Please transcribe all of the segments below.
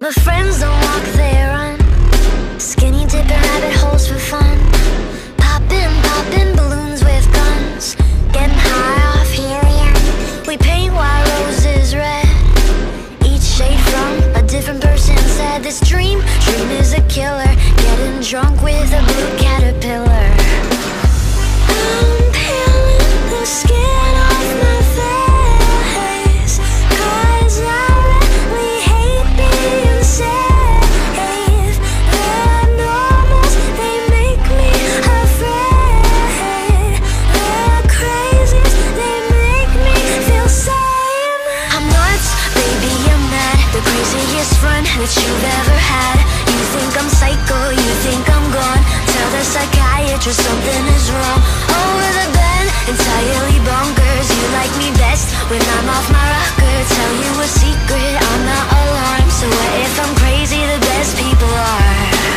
My friends don't walk, they run. Skinny dipping rabbit holes for fun. Popping balloons with guns. Getting high off helium. We paint white roses red. Each shade from a different person said this dream is a killer. Getting drunk with a blue caterpillar. I'm peeling the skin off my face, 'cause I really hate being safe. The normals, they make me afraid. The crazies, they make me feel sane. I'm nuts, baby, I'm mad. The craziest friend that you've ever had. You think I'm psycho, you think I'm gone. Tell the psychiatrist something is wrong. Over the bed, entirely bonkers. You like me best when I'm off my rocker. Tell you a secret, I'm not alarmed. So what if I'm crazy? The best people are.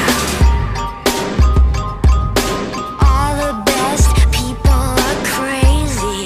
All the best people are crazy.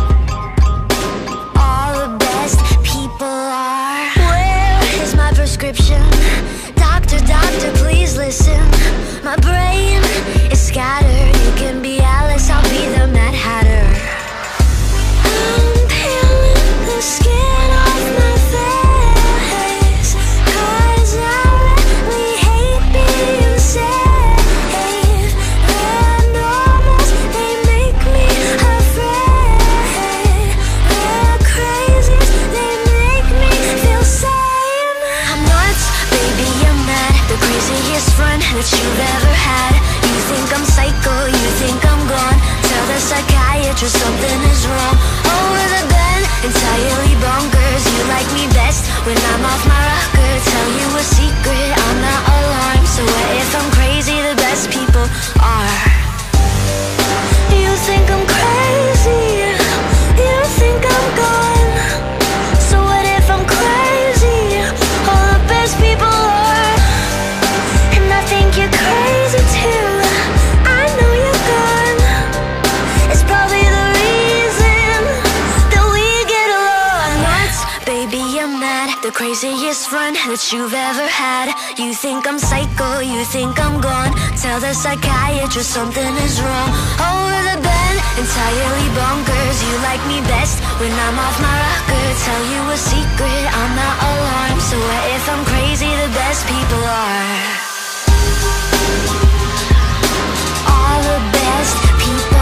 All the best people are. Where is my prescription? Doctor, please listen. My brain is scattered. You can be Alice, I'll be the Mad Hatter. I'm peeling the skin off my face, 'cause I really hate being safe. The normals, they make me afraid. The crazies, they make me feel sane. I'm nuts, baby, I'm mad. The craziest friend that you've ever had. You think I'm psycho, you think I'm gone. Tell the psychiatrist something is wrong. Over the bed, entirely bonkers. You like me best when I'm off my rocker. Tell you a secret, I'm not alarmed. So what if I'm crazy? The best people are. You think I'm crazy, you think I'm gone. So what if I'm crazy? All the best people are. And I think you're crazy too. I know you're gone. It's probably the reason that we get along. I'm nuts, baby, I'm mad. The craziest friend that you've ever had. You think I'm psycho, you think I'm gone. Tell the psychiatrist something is wrong. Over the bed, entirely bonkers. You like me best when I'm off my rocker. Tell you a secret, I'm not alarmed. So what if I'm crazy? The best people are. All the best people